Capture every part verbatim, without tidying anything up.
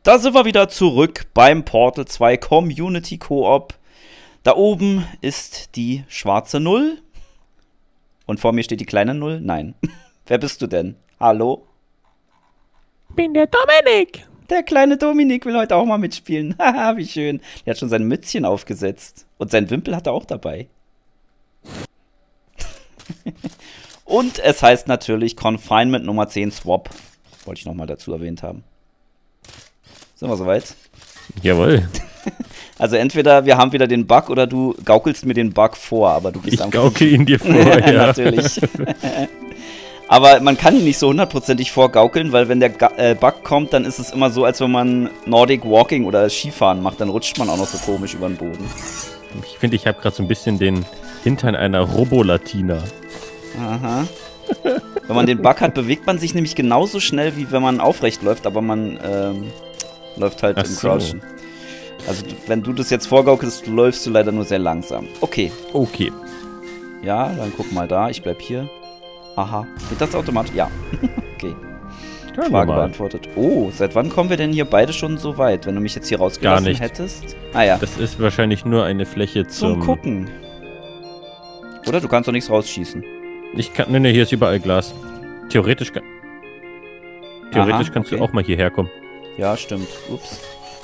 Da sind wir wieder zurück beim Portal zwei Community Koop. Da oben ist die schwarze Null. Und vor mir steht die kleine Null. Nein. Wer bist du denn? Hallo? Bin der Dominik. Der kleine Dominik will heute auch mal mitspielen. Haha, wie schön. Der hat schon sein Mützchen aufgesetzt. Und sein Wimpel hat er auch dabei. Und es heißt natürlich Confinement Nummer zehn Swap. Wollte ich nochmal dazu erwähnt haben. Sind wir soweit? Jawohl. Also entweder wir haben wieder den Bug oder du gaukelst mir den Bug vor, aber du bist ich am gaukel ihn dir vor, ja. Natürlich. Aber man kann ihn nicht so hundertprozentig vorgaukeln, weil wenn der Ga äh, Bug kommt, dann ist es immer so, als wenn man Nordic Walking oder Skifahren macht, dann rutscht man auch noch so komisch über den Boden. Ich finde, ich habe gerade so ein bisschen den Hintern einer Robolatina. Aha. Wenn man den Bug hat, bewegt man sich nämlich genauso schnell, wie wenn man aufrecht läuft, aber man ähm, läuft halt Ach im so. Crouchen. Also wenn du das jetzt vorgaukelst, läufst du leider nur sehr langsam. Okay. Okay. Ja, dann guck mal da. Ich bleib hier. Aha. Geht das automatisch? Ja. Okay. Schauen wir Frage mal. beantwortet. Oh, seit wann kommen wir denn hier beide schon so weit, wenn du mich jetzt hier rausgelassen Gar nicht. hättest? Ah ja. Das ist wahrscheinlich nur eine Fläche Zum zum... Gucken. Oder du kannst doch nichts rausschießen. Ich kann... Ne, ne, hier ist überall Glas. Theoretisch kann... Theoretisch Aha, kannst okay. du auch mal hierher kommen. Ja, stimmt. Ups.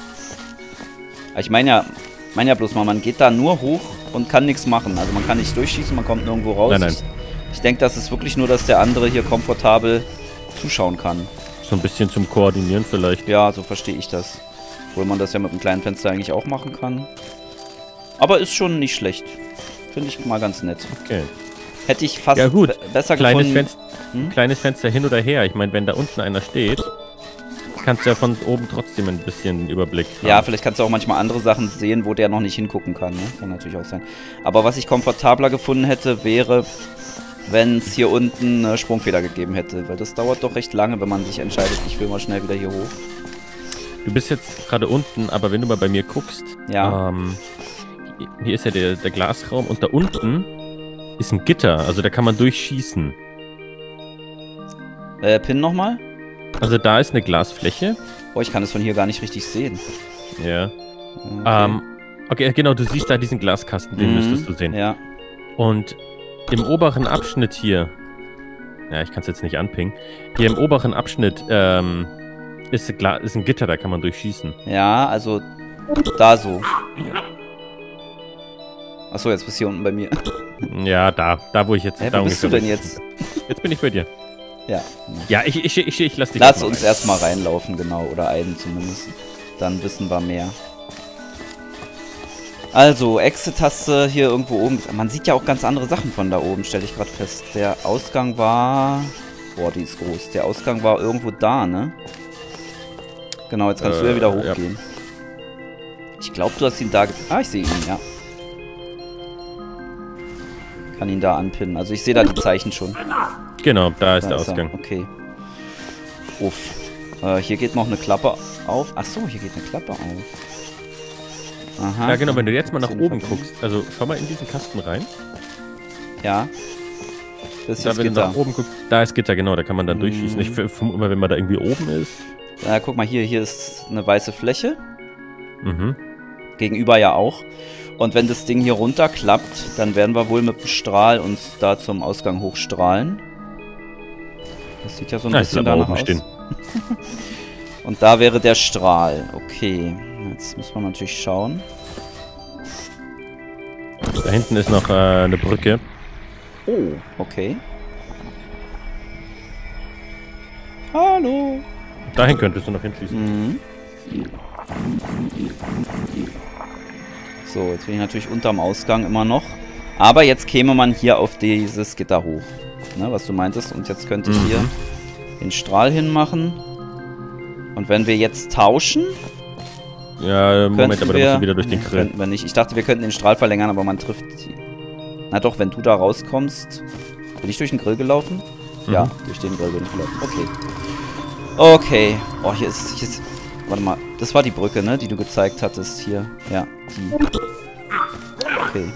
Aber ich meine ja, mein ja bloß mal, man geht da nur hoch und kann nichts machen. Also man kann nicht durchschießen, man kommt nirgendwo raus. Nein, nein. Ich, ich denke, das ist wirklich nur, dass der andere hier komfortabel zuschauen kann. So ein bisschen zum Koordinieren vielleicht. Ja, so verstehe ich das. Obwohl man das ja mit einem kleinen Fenster eigentlich auch machen kann. Aber ist schon nicht schlecht. Finde ich mal ganz nett. Okay. Hätte ich fast Ja gut, be- besser kleines, gefunden. Fenster, Hm? kleines Fenster hin oder her. Ich meine, wenn da unten einer steht, kannst du ja von oben trotzdem ein bisschen Überblick haben. Ja, vielleicht kannst du auch manchmal andere Sachen sehen, wo der noch nicht hingucken kann. Ne? Kann natürlich auch sein. Aber was ich komfortabler gefunden hätte, wäre, wenn es hier unten eine Sprungfeder gegeben hätte. Weil das dauert doch recht lange, wenn man sich entscheidet, ich will mal schnell wieder hier hoch. Du bist jetzt gerade unten, aber wenn du mal bei mir guckst, Ja. ähm, hier ist ja der, der Glasraum und da unten ist ein Gitter, also da kann man durchschießen. Äh, Pin nochmal? Also da ist eine Glasfläche. Oh, ich kann es von hier gar nicht richtig sehen. Ja. Okay. Ähm, okay, genau, du siehst da diesen Glaskasten, den Mhm, müsstest du sehen. Ja. Und im oberen Abschnitt hier, ja, ich kann es jetzt nicht anpingen, hier im oberen Abschnitt ähm, ist, Gla ist ein Gitter, da kann man durchschießen. Ja, also da so. Achso, jetzt bist du hier unten bei mir. Ja, da, da wo ich jetzt... Hä, da wo bist du ungefähr denn bin. jetzt? Jetzt bin ich bei dir. Ja. Ja, ich, ich, ich, ich lass dich Lass jetzt mal uns rein. erstmal reinlaufen, genau. Oder einen zumindest. Dann wissen wir mehr. Also, Exit-Taste hier irgendwo oben. Man sieht ja auch ganz andere Sachen von da oben, stelle ich gerade fest. Der Ausgang war... Boah, die ist groß. Der Ausgang war irgendwo da, ne? Genau, jetzt kannst Äh, du ja wieder ja. hochgehen. Ich glaube, du hast ihn da... ge- Ah, ich sehe ihn, ja. Kann ihn da anpinnen. Also ich sehe da die Zeichen schon. Genau, da ist Da der ist er. Ausgang. Okay. Uff. Äh, hier geht noch eine Klappe auf. Achso, hier geht eine Klappe auf. Aha. Ja, genau, wenn du jetzt mal nach Zehn oben verbunden. guckst, also schau mal in diesen Kasten rein. Ja. Das ist Da, das wenn du Gitter. nach oben guckst, da ist Gitter, genau, da kann man dann Mhm. durchschießen. Ich vermute immer, wenn man da irgendwie oben ist. Ja, guck mal, hier, hier ist eine weiße Fläche. Mhm. Gegenüber ja auch. Und wenn das Ding hier runterklappt, dann werden wir wohl mit dem Strahl uns da zum Ausgang hochstrahlen. Das sieht ja so ein Ja, ich bisschen bleib mal danach oben aus. stehen. Und da wäre der Strahl. Okay. Jetzt muss man natürlich schauen. Da hinten ist noch äh, eine Brücke. Oh, okay. Hallo. Dahin könntest du noch hinschießen. Mhm. So, jetzt bin ich natürlich unterm Ausgang immer noch. Aber jetzt käme man hier auf dieses Gitter hoch. Ne, was du meintest. Und jetzt könnte ich Mhm. hier den Strahl hinmachen. Und wenn wir jetzt tauschen, Ja, Moment, könnten aber wir... da musst du wieder durch den Nee, Grill. könnten wir nicht. Ich dachte, wir könnten den Strahl verlängern, aber man trifft die. Na doch, wenn du da rauskommst... Bin ich durch den Grill gelaufen? Mhm. Ja, durch den Grill bin ich gelaufen. Okay. Okay. Oh, hier ist, hier ist... Warte mal. Das war die Brücke, ne? Die du gezeigt hattest hier. Ja, die. Okay.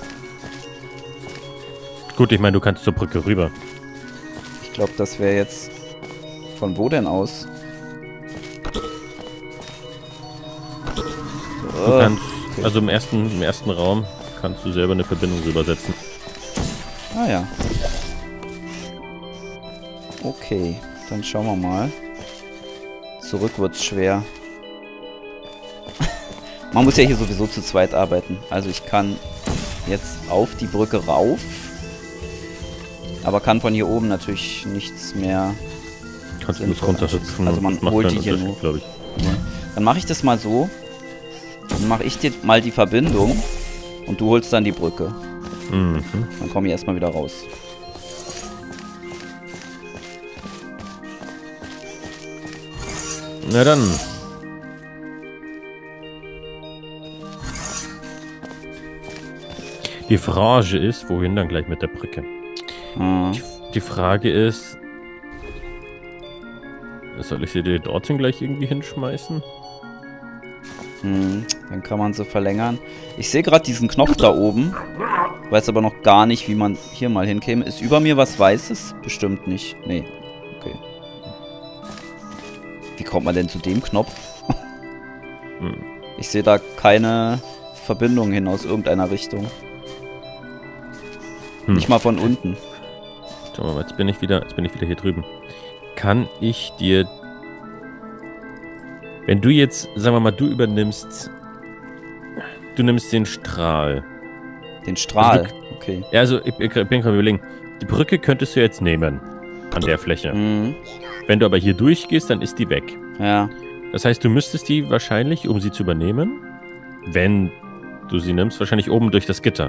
Gut, ich meine, du kannst zur Brücke rüber. Ich glaube, das wäre jetzt... Von wo denn aus? Du Uh, kannst, okay. also im ersten, im ersten Raum kannst du selber eine Verbindung rübersetzen. Ah ja. Okay, dann schauen wir mal. Zurück wird's schwer. Man muss ja hier sowieso zu zweit arbeiten. Also ich kann jetzt auf die Brücke rauf. Aber kann von hier oben natürlich nichts mehr. Kannst du das runterhüpfen. Also man holt die hier nur. Glaube ich. Ja. Dann mache ich das mal so. Dann mache ich dir mal die Verbindung. Und du holst dann die Brücke. Mhm. Dann komme ich erstmal wieder raus. Na dann. Die Frage ist, wohin dann gleich mit der Brücke? Ah. Die, die Frage ist, soll ich sie dir dorthin gleich irgendwie hinschmeißen? Hm, dann kann man sie verlängern. Ich sehe gerade diesen Knopf da oben. Weiß aber noch gar nicht, wie man hier mal hinkäme. Ist über mir was Weißes? Bestimmt nicht. Nee. Okay. Wie kommt man denn zu dem Knopf? Hm. Ich sehe da keine Verbindung hin aus irgendeiner Richtung. Hm. Nicht mal von unten. Schau mal, jetzt bin ich wieder, jetzt bin ich wieder hier drüben. Kann ich dir... Wenn du jetzt, sagen wir mal, du übernimmst... Du nimmst den Strahl. Den Strahl? Also du, okay. Ja, also ich, ich bin gerade überlegen. Die Brücke könntest du jetzt nehmen. An der Fläche. Mhm. Wenn du aber hier durchgehst, dann ist die weg. Ja. Das heißt, du müsstest die wahrscheinlich, um sie zu übernehmen, wenn du sie nimmst, wahrscheinlich oben durch das Gitter.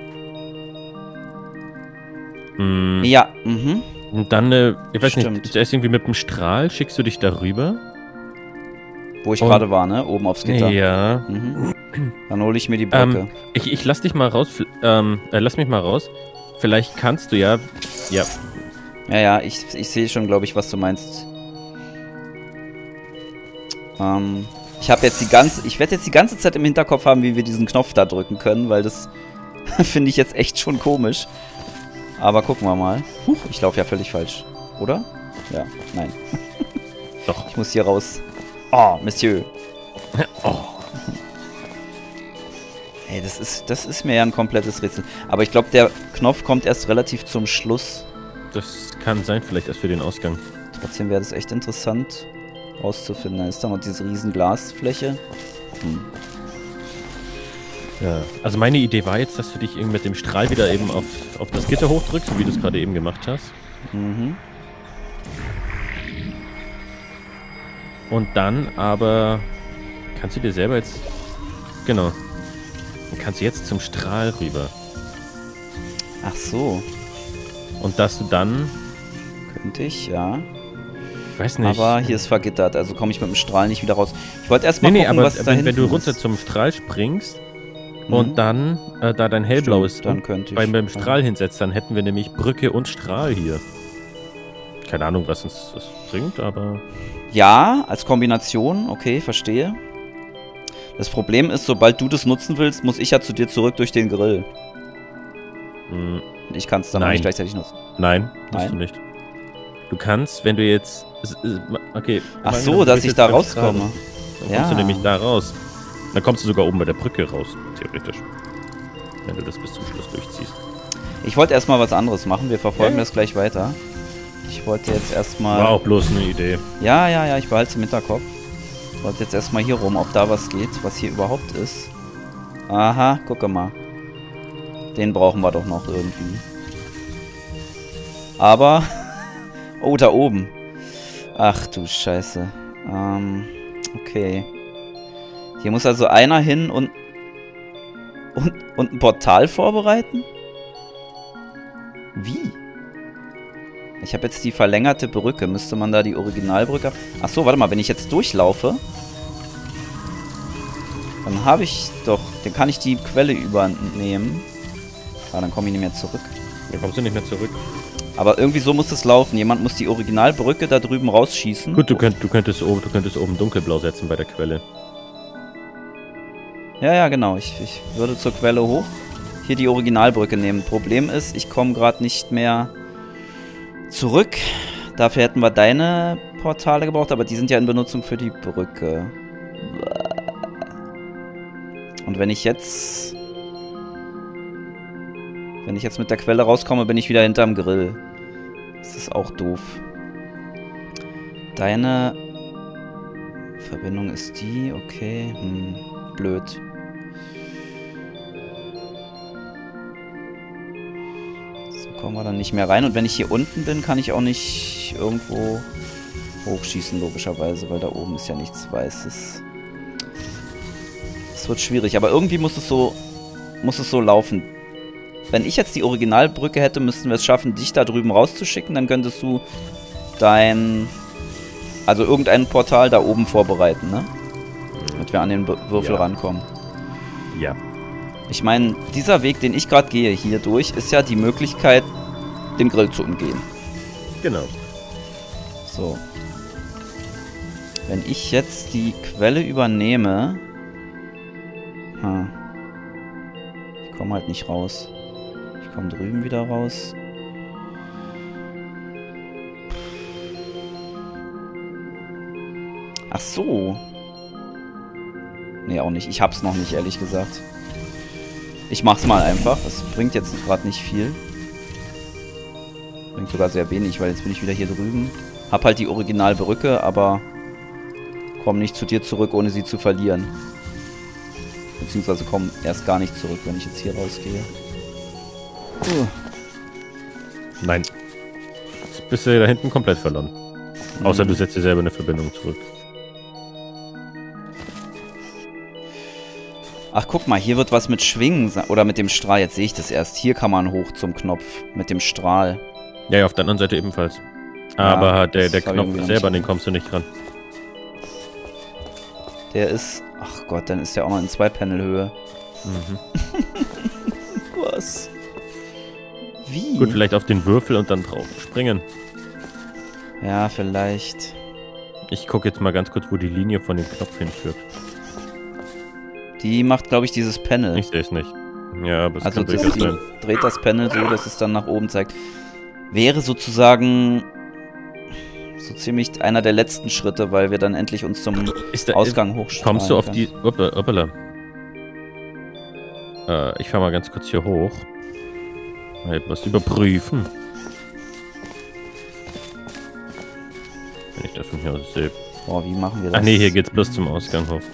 Hm. Ja, mhm. Und dann, äh, ich weiß Stimmt. nicht, zuerst irgendwie mit dem Strahl schickst du dich darüber. Wo ich Und- gerade war, ne? Oben aufs Gitter. Ja. Mhm. Dann hole ich mir die Brücke. Ähm, ich, ich lass dich mal raus, f- ähm, äh, lass mich mal raus. Vielleicht kannst du ja, ja, Ja, ja, ich, ich sehe schon, glaube ich, was du meinst. Ähm, ich habe jetzt die ganze, ich werde jetzt die ganze Zeit im Hinterkopf haben, wie wir diesen Knopf da drücken können, weil das finde ich jetzt echt schon komisch. Aber gucken wir mal. Huch, ich laufe ja völlig falsch. Oder? Ja, nein. doch. Ich muss hier raus. Oh, Monsieur. Oh. Ey, das ist, das ist mir ja ein komplettes Rätsel. Aber ich glaube, der Knopf kommt erst relativ zum Schluss. Das kann sein, vielleicht erst für den Ausgang. Trotzdem wäre das echt interessant rauszufinden. Da ist da noch diese riesen Glasfläche. Hm. Ja. Also meine Idee war jetzt, dass du dich eben mit dem Strahl wieder eben auf, auf das Gitter hochdrückst, so wie du es gerade eben gemacht hast. Mhm. Und dann aber kannst du dir selber jetzt, genau, dann kannst du jetzt zum Strahl rüber. Ach so. Und dass du dann, Könnte ich, ja. ich weiß nicht. Aber hier ist vergittert, also komme ich mit dem Strahl nicht wieder raus. Ich wollte erst mal nee, nee, gucken, aber was da wenn, wenn du hinten runter ist. zum Strahl springst Mhm. und dann äh, da dein hellblaues Stimmt, dann könnte ich. beim, beim Strahl hinsetzt, dann hätten wir nämlich Brücke und Strahl hier. Keine Ahnung, was uns das bringt, aber... Ja, als Kombination, okay, verstehe. Das Problem ist, sobald du das nutzen willst, muss ich ja zu dir zurück durch den Grill. Mh, Ich kann es dann auch Nein. nicht gleichzeitig nutzen. nein, musst Nein? du nicht. Du kannst, wenn du jetzt... es- es- Okay. Ach mal so, angenommen, du dass bist ich jetzt da beim Strahl. rauskomme. Dann Ja. kommst du nämlich da raus. Dann kommst du sogar oben bei der Brücke raus, theoretisch. Wenn du das bis zum Schluss durchziehst. Ich wollte erstmal was anderes machen. Wir verfolgen Ja. das gleich weiter. Ich wollte jetzt erstmal... War auch bloß eine Idee. Ja, ja, ja, ich behalte es im Hinterkopf. Ich wollte jetzt erstmal hier rum, ob da was geht, was hier überhaupt ist. Aha, gucke mal. Den brauchen wir doch noch irgendwie. Aber... Oh, da oben. Ach du Scheiße. Ähm, okay. Hier muss also einer hin und... Und, und ein Portal vorbereiten? Wie? Ich habe jetzt die verlängerte Brücke. Müsste man da die Originalbrücke... Ach so, warte mal. Wenn ich jetzt durchlaufe, dann habe ich doch... Dann kann ich die Quelle übernehmen. Ah, dann komme ich nicht mehr zurück. Dann kommst du nicht mehr zurück. Aber irgendwie so muss es laufen. Jemand muss die Originalbrücke da drüben rausschießen. Gut, du, könnt, du, könntest oben, du könntest oben dunkelblau setzen bei der Quelle. Ja, ja, genau. Ich, ich würde zur Quelle hoch. Hier die Originalbrücke nehmen. Problem ist, ich komme gerade nicht mehr zurück. Dafür hätten wir deine Portale gebraucht, aber die sind ja in Benutzung für die Brücke. Und wenn ich jetzt... Wenn ich jetzt mit der Quelle rauskomme, bin ich wieder hinterm Grill. Das ist auch doof. Deine Verbindung ist die, okay. Hm, blöd. So kommen wir dann nicht mehr rein. Und wenn ich hier unten bin, kann ich auch nicht irgendwo hochschießen, logischerweise, weil da oben ist ja nichts Weißes. Es wird schwierig, aber irgendwie muss es so, muss es so laufen. Wenn ich jetzt die Originalbrücke hätte, müssten wir es schaffen, dich da drüben rauszuschicken. Dann könntest du dein... Also irgendein Portal da oben vorbereiten, ne? Damit wir an den Würfel ja. rankommen. Ja. Ich meine, dieser Weg, den ich gerade gehe, hier durch, ist ja die Möglichkeit, den Grill zu umgehen. Genau. So. Wenn ich jetzt die Quelle übernehme... Hm. Ich komme halt nicht raus. Ich komme drüben wieder raus. Ach so. Nee, auch nicht. Ich hab's noch nicht, ehrlich gesagt. Ich mach's mal einfach. Das bringt jetzt gerade nicht viel. Bringt sogar sehr wenig, weil jetzt bin ich wieder hier drüben. Hab halt die Originalbrücke, aber komm nicht zu dir zurück, ohne sie zu verlieren. Beziehungsweise komm erst gar nicht zurück, wenn ich jetzt hier rausgehe. Uh. Nein. Jetzt bist du da hinten komplett verloren. Mhm. Außer du setzt dir selber eine Verbindung zurück. Ach, guck mal, hier wird was mit Schwingen oder mit dem Strahl. Jetzt sehe ich das erst. Hier kann man hoch zum Knopf mit dem Strahl. Ja, ja, auf der anderen Seite ebenfalls. Aber ja, der, der Knopf selber, an den kommst du nicht ran. Der ist... Ach Gott, dann ist der auch noch in zwei Panel-Höhe. Mhm. Was? Wie? Gut, vielleicht auf den Würfel und dann drauf springen. Ja, vielleicht. Ich gucke jetzt mal ganz kurz, wo die Linie von dem Knopf hinführt. Die macht, glaube ich, dieses Panel. Ich sehe es nicht. Ja, aber es also kann durchaus sein. Dreht das Panel so, dass es dann nach oben zeigt. Wäre sozusagen so ziemlich einer der letzten Schritte, weil wir dann endlich uns zum da, Ausgang hochstellen. Kommst du auf die... Hoppala. Äh, ich fahr mal ganz kurz hier hoch. Mal etwas überprüfen. Wenn ich das von hier aus sehe. Boah, wie machen wir das? Ach nee, hier geht's bloß zum Ausgang hoch.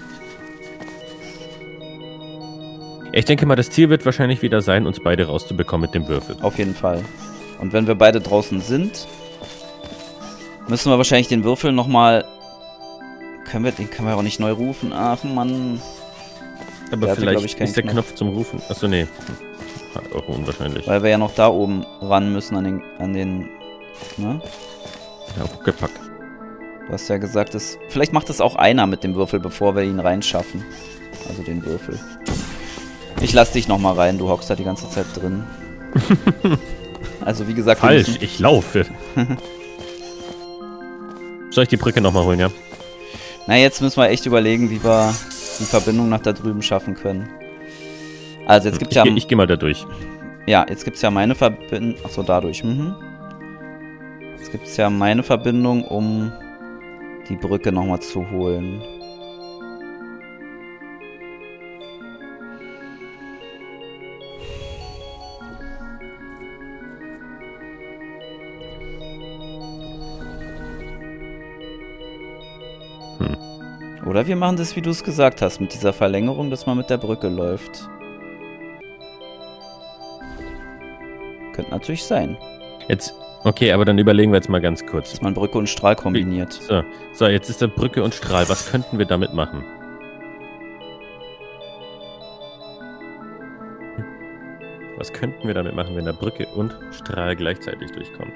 Ich denke mal, das Ziel wird wahrscheinlich wieder sein, uns beide rauszubekommen mit dem Würfel. Auf jeden Fall. Und wenn wir beide draußen sind, müssen wir wahrscheinlich den Würfel nochmal... Können wir, den können wir auch nicht neu rufen. Ach, Mann. Aber der vielleicht hatte, ich, ist der Knopf. Knopf zum Rufen... Achso, nee. Auch unwahrscheinlich. Weil wir ja noch da oben ran müssen an den... An den ne? Ja, Huckepack. Du hast ja gesagt, dass... Vielleicht macht das auch einer mit dem Würfel, bevor wir ihn reinschaffen. Also den Würfel. Ich lass dich nochmal rein, du hockst da die ganze Zeit drin. Also wie gesagt... Falsch, müssen... ich laufe. Soll ich die Brücke nochmal holen, ja? Na, jetzt müssen wir echt überlegen, wie wir die Verbindung nach da drüben schaffen können. Also jetzt gibt's ich ja... Ich gehe mal da durch. Ja, jetzt gibt's ja meine Verbindung... Achso, dadurch. Mhm. Jetzt gibt's ja meine Verbindung, um die Brücke nochmal zu holen. Oder wir machen das, wie du es gesagt hast, mit dieser Verlängerung, dass man mit der Brücke läuft. Könnte natürlich sein. Jetzt, okay, aber dann überlegen wir jetzt mal ganz kurz. Dass man Brücke und Strahl kombiniert. So, so jetzt ist da Brücke und Strahl. Was könnten wir damit machen? Was könnten wir damit machen, wenn da Brücke und Strahl gleichzeitig durchkommt?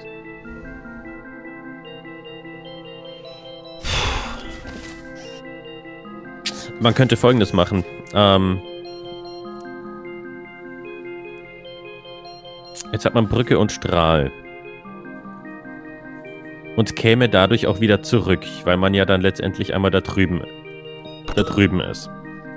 Man könnte Folgendes machen. Ähm, jetzt hat man Brücke und Strahl. Und käme dadurch auch wieder zurück, weil man ja dann letztendlich einmal da drüben, da drüben ist.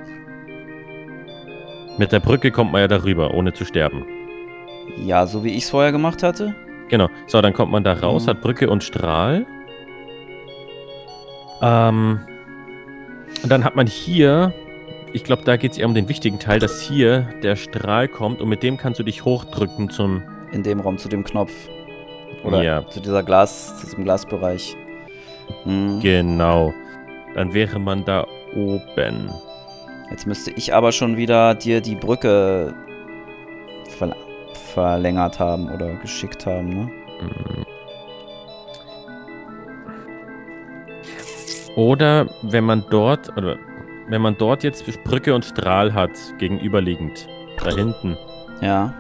Mit der Brücke kommt man ja darüber, ohne zu sterben. Ja, so wie ich es vorher gemacht hatte. Genau. So, dann kommt man da raus, mhm. hat Brücke und Strahl. Ähm... Und dann hat man hier ich glaube, da geht es eher um den wichtigen Teil, dass hier der Strahl kommt und mit dem kannst du dich hochdrücken zum... In dem Raum, zu dem Knopf. Oder ja. zu dieser Glas, zu diesem Glasbereich. Hm. Genau. Dann wäre man da oben. Jetzt müsste ich aber schon wieder dir die Brücke ver verlängert haben oder geschickt haben, ne? Oder wenn man dort, oder wenn man dort jetzt Brücke und Strahl hat, gegenüberliegend, da hinten. Ja.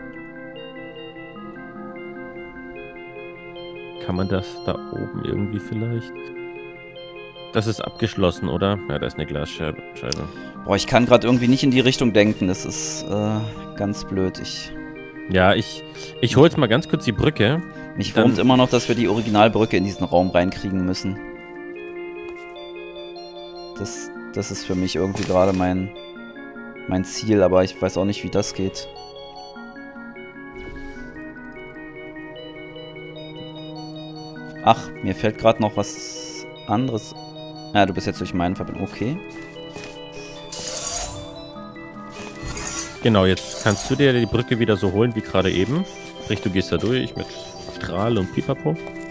Kann man das da oben irgendwie vielleicht? Das ist abgeschlossen, oder? Ja, da ist eine Glasscheibe. Scheibe. Boah, ich kann gerade irgendwie nicht in die Richtung denken. Das ist äh, ganz blöd. Ich ja, ich, ich hole jetzt mal ganz kurz die Brücke. Mich wurmt immer noch, dass wir die Originalbrücke in diesen Raum reinkriegen müssen. Das, das ist für mich irgendwie gerade mein, mein Ziel, aber ich weiß auch nicht, wie das geht. Ach, mir fällt gerade noch was anderes. Ja, du bist jetzt durch meinen Verbindung. Okay. Genau, jetzt kannst du dir die Brücke wieder so holen wie gerade eben. Sprich, du gehst da durch mit Strahl und Pipapo.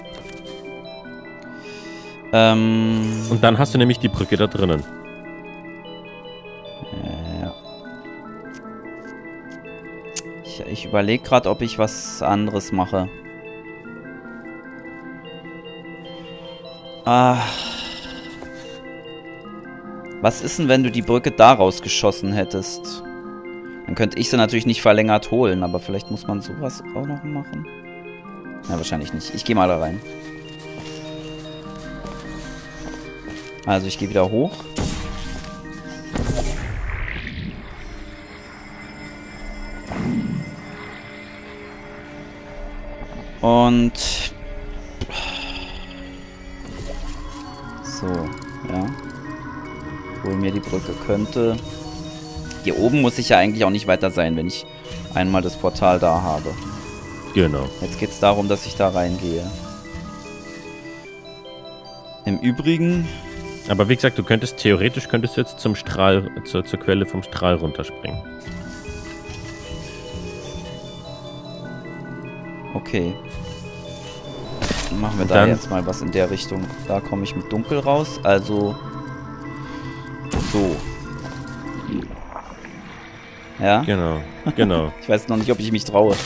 Ähm. Und dann hast du nämlich die Brücke da drinnen. Ja. Ich, ich überlege gerade, ob ich was anderes mache. Ah. Was ist denn, wenn du die Brücke daraus geschossen hättest? Dann könnte ich sie natürlich nicht verlängert holen, aber vielleicht muss man sowas auch noch machen. Ja, wahrscheinlich nicht. Ich gehe mal da rein. Also ich gehe wieder hoch. Und... So, ja. Hol mir die Brücke könnte... Hier oben muss ich ja eigentlich auch nicht weiter sein, wenn ich einmal das Portal da habe. Genau. Jetzt geht es darum, dass ich da reingehe. Im Übrigen... Aber wie gesagt, du könntest, theoretisch könntest du jetzt zum Strahl, zur, zur Quelle vom Strahl runterspringen. Okay. Dann machen wir Und da dann, jetzt mal was in der Richtung. Da komme ich mit Dunkel raus, also... So. Ja? Genau, genau. Ich weiß noch nicht, ob ich mich traue.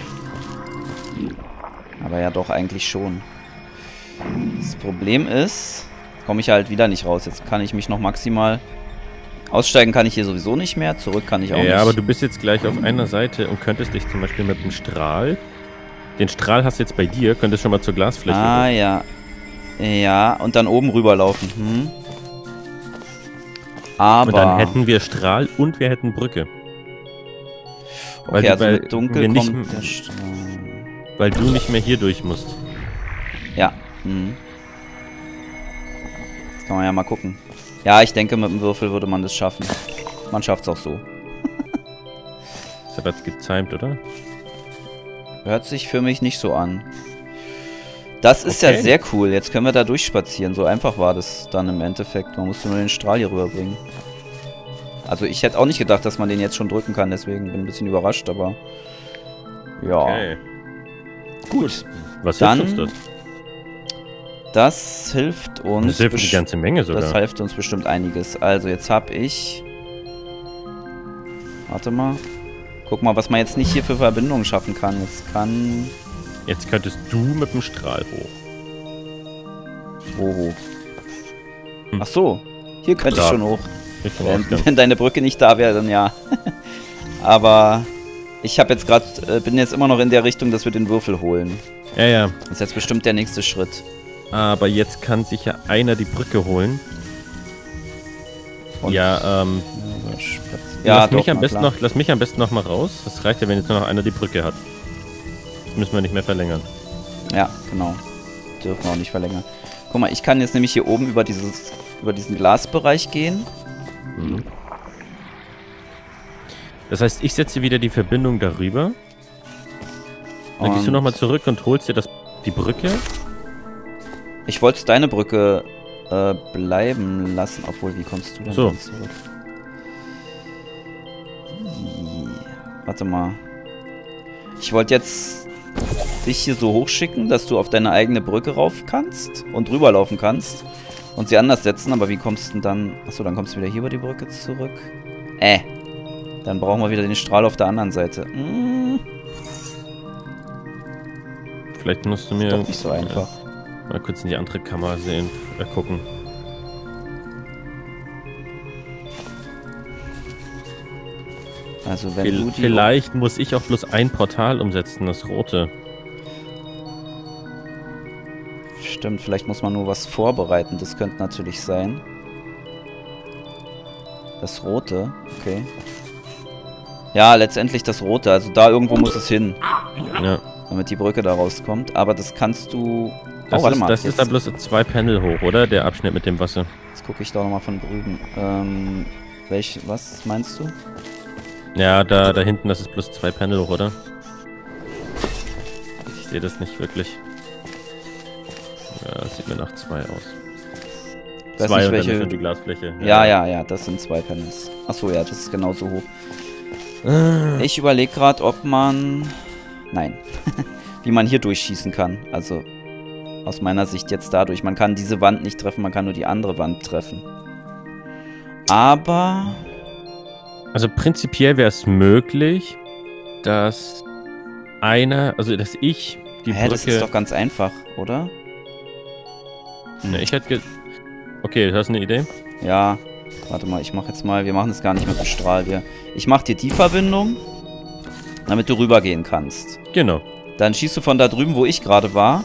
Aber ja, doch, eigentlich schon. Das Problem ist, komme ich halt wieder nicht raus. Jetzt kann ich mich noch maximal... Aussteigen kann ich hier sowieso nicht mehr. Zurück kann ich auch ja, nicht. Ja, aber du bist jetzt gleich auf einer Seite und könntest dich zum Beispiel mit dem Strahl... Den Strahl hast du jetzt bei dir, könntest schon mal zur Glasfläche Ah, gehen. ja. Ja, und dann oben rüberlaufen. Hm. Aber... Und dann hätten wir Strahl und wir hätten Brücke. Okay, du, also weil mit Dunkel wir nicht, kommt der Strahl. Weil du nicht mehr hier durch musst. Ja. Hm. Jetzt kann man ja mal gucken. Ja, ich denke, mit dem Würfel würde man das schaffen. Man schafft es auch so. Das hat getimed, oder? Hört sich für mich nicht so an. Das ist Okay. ja sehr cool. Jetzt können wir da durchspazieren. So einfach war das dann im Endeffekt. Man musste nur den Strahl hier rüberbringen. Also ich hätte auch nicht gedacht, dass man den jetzt schon drücken kann. Deswegen bin ich ein bisschen überrascht, aber... Ja. Okay. Gut. Was Dann- hilft uns das? Das hilft uns... Das hilft eine best- ganze Menge sogar. Das hilft uns bestimmt einiges. Also jetzt habe ich... Warte mal. Guck mal, was man jetzt nicht hier für Verbindungen schaffen kann. Jetzt kann... Jetzt könntest du mit dem Strahl hoch. Wo hoch? Hm. Ach so. Hier könnte ich Da. schon hoch. Richtung Wenn, Ausgang. wenn deine Brücke nicht da wäre, dann ja. Aber ich habe jetzt gerade... Äh, bin jetzt immer noch in der Richtung, dass wir den Würfel holen. Ja, ja. Das ist jetzt bestimmt der nächste Schritt. Aber jetzt kann sich ja einer die Brücke holen. Und- ja, ähm... Ja, lass, doch, mich am na besten klar. noch, lass mich am besten noch mal raus. Das reicht ja, wenn jetzt nur noch einer die Brücke hat. Das müssen wir nicht mehr verlängern. Ja, genau. Dürfen wir auch nicht verlängern. Guck mal, ich kann jetzt nämlich hier oben über dieses über diesen Glasbereich gehen. Mhm. Das heißt, ich setze wieder die Verbindung darüber. Dann gehst du Und nochmal zurück und holst dir das, die Brücke. Ich wollte deine Brücke äh, bleiben lassen. Obwohl, wie kommst du denn So. dann zurück? Warte mal. Ich wollte jetzt dich hier so hochschicken, dass du auf deine eigene Brücke rauf kannst und rüberlaufen kannst und sie anders setzen, aber wie kommst du denn dann... Achso, dann kommst du wieder hier über die Brücke zurück. Äh. Dann brauchen wir wieder den Strahl auf der anderen Seite. Hm. Vielleicht musst du mir... Ist doch nicht so einfach. Äh, mal kurz in die andere Kamera sehen, äh, gucken. Also wenn Viel, du die... Vielleicht muss ich auch bloß ein Portal umsetzen, das rote. Stimmt, vielleicht muss man nur was vorbereiten. Das könnte natürlich sein. Das rote, okay. Ja, letztendlich das rote. Also da irgendwo muss es hin. Ja. Damit die Brücke da rauskommt. Aber das kannst du... Oh, Das, warte ist, mal. das jetzt, ist da bloß zwei Panel hoch, oder? Der Abschnitt mit dem Wasser. Jetzt gucke ich da nochmal von drüben. Ähm, welch, was meinst du? Ja, da, da hinten, das ist bloß zwei Panel hoch, oder? Ich sehe das nicht wirklich. Ja, das sieht mir nach zwei aus. Weiß Zwei nicht, und welche... dann ist die Glasfläche. Ja, ja, ja, das sind zwei Panels. Achso, ja, das ist genauso hoch. Ich überlege gerade, ob man... Nein. Wie man hier durchschießen kann. Also, aus meiner Sicht jetzt dadurch. Man kann diese Wand nicht treffen, man kann nur die andere Wand treffen. Aber... Also prinzipiell wäre es möglich, dass einer, also dass ich die Hä, Brücke... das ist doch ganz einfach, oder? Ne, ich hätte... Ge okay, du hast eine Idee? Ja, warte mal, ich mache jetzt mal... Wir machen das gar nicht mit dem Strahl. Wir, ich mache dir die Verbindung, damit du rübergehen kannst. Genau. Dann schießt du von da drüben, wo ich gerade war.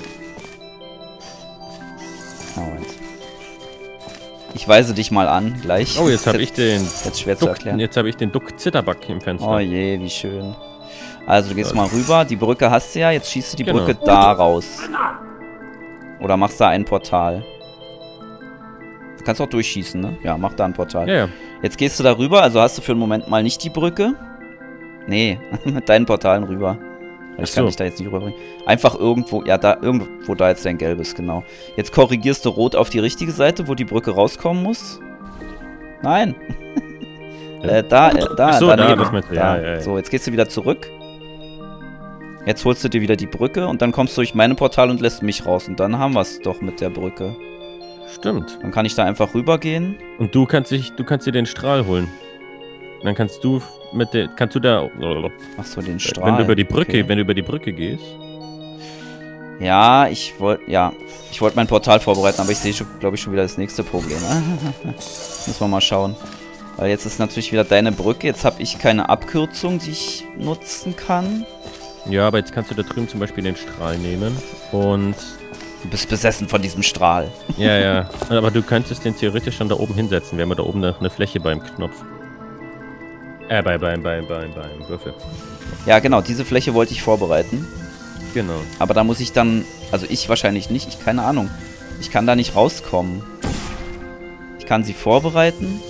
Moment. Ich weise dich mal an, gleich. Oh, jetzt habe ich den... Jetzt schwer zu Duck, erklären. jetzt habe ich den Duck Zitterbug im Fenster. Oh je, wie schön. Also, du gehst mal rüber. Die Brücke hast du ja. Jetzt schießt du die Genau. Brücke da raus. Oder machst da ein Portal. Du kannst auch durchschießen, ne? Ja, mach da ein Portal. Ja, ja. Jetzt gehst du da rüber. Also hast du für einen Moment mal nicht die Brücke. Nee, mit deinen Portalen rüber. Ich Ach kann so. dich da jetzt nicht rüberbringen. Einfach irgendwo, ja, da, irgendwo da jetzt dein gelbes, genau. Jetzt korrigierst du rot auf die richtige Seite, wo die Brücke rauskommen muss. Nein. Ja. äh, da, äh, da, Ach so, da, daneben. das mit- ja, ja, ja. So, jetzt gehst du wieder zurück. Jetzt holst du dir wieder die Brücke und dann kommst du durch meine Portal und lässt mich raus. Und dann haben wir es doch mit der Brücke. Stimmt. Dann kann ich da einfach rübergehen. Und du kannst dich, du kannst dir den Strahl holen. Dann kannst du mit der, kannst du da, Ach so, den Strahl. wenn du über die Brücke, Okay. wenn du über die Brücke gehst. Ja, ich wollte, ja, ich wollte mein Portal vorbereiten, aber ich sehe, glaube ich, schon wieder das nächste Problem. Müssen wir mal schauen. Weil jetzt ist natürlich wieder deine Brücke. Jetzt habe ich keine Abkürzung, die ich nutzen kann. Ja, aber jetzt kannst du da drüben zum Beispiel den Strahl nehmen und... Du bist besessen von diesem Strahl. Ja, ja. Aber du könntest den theoretisch schon da oben hinsetzen. Wir haben ja da oben eine, eine Fläche beim Knopf. Äh, bei, beim, beim, beim, beim Würfel. Ja, genau, diese Fläche wollte ich vorbereiten. Genau. Aber da muss ich dann, also ich wahrscheinlich nicht, ich keine Ahnung. Ich kann da nicht rauskommen. Ich kann sie vorbereiten.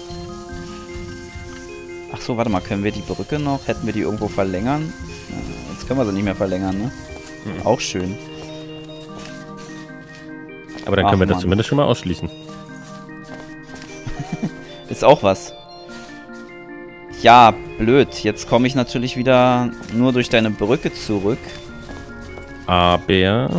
Ach so, warte mal, können wir die Brücke noch, hätten wir die irgendwo verlängern? Ja, jetzt können wir sie nicht mehr verlängern, ne? Mhm. Auch schön. Aber dann Ach, können wir das Mann. zumindest schon mal ausschließen. Ist auch was. Ja, blöd. Jetzt komme ich natürlich wieder nur durch deine Brücke zurück. Aber...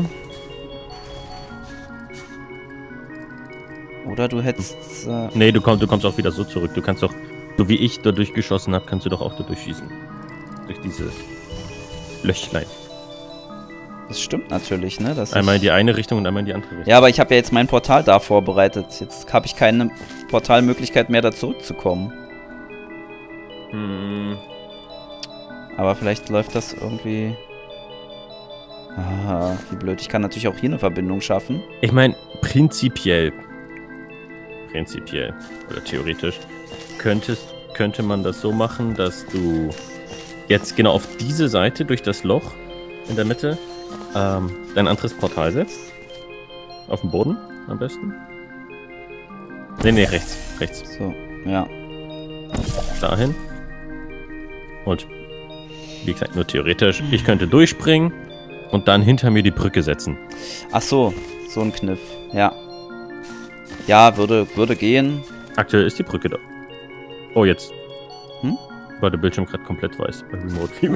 Oder du hättest... Äh, Nee, du kommst, du kommst auch wieder so zurück. Du kannst doch, so wie ich da durchgeschossen habe, kannst du doch auch da durchschießen. Durch dieses Löchlein. das stimmt natürlich, ne? Dass Einmal in ich, die eine Richtung und einmal in die andere Richtung. ja, aber ich habe ja jetzt mein Portal da vorbereitet. Jetzt habe ich keine Portalmöglichkeit mehr, da zurückzukommen. Hm. Aber vielleicht läuft das irgendwie... Ah, wie blöd. Ich kann natürlich auch hier eine Verbindung schaffen. Ich meine, prinzipiell, prinzipiell oder theoretisch, könntest, könnte man das so machen, dass du jetzt genau auf diese Seite durch das Loch in der Mitte ähm, dein anderes Portal setzt. Auf dem Boden am besten. Nee, nee, rechts, rechts. So, ja. Dahin. Und wie gesagt, nur theoretisch, ich könnte durchspringen und dann hinter mir die Brücke setzen. Ach so, so ein Kniff. Ja. Ja, würde, würde gehen. Aktuell ist die Brücke da. Oh, jetzt. Hm? war der Bildschirm gerade komplett weiß bei Remote View.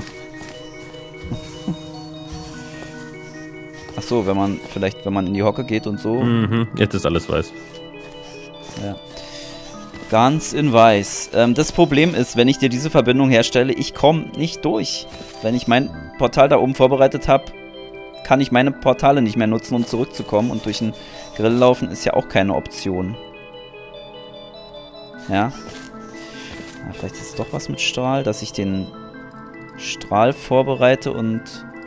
Ach so, wenn man vielleicht, wenn man in die Hocke geht und so. Mhm, jetzt ist alles weiß. Ja. Ganz in weiß. Ähm, das Problem ist, wenn ich dir diese Verbindung herstelle, ich komme nicht durch. Wenn ich mein Portal da oben vorbereitet habe, kann ich meine Portale nicht mehr nutzen, um zurückzukommen. Und durch den Grill laufen ist ja auch keine Option. Ja. Ja, vielleicht ist es doch was mit Strahl, dass ich den Strahl vorbereite und...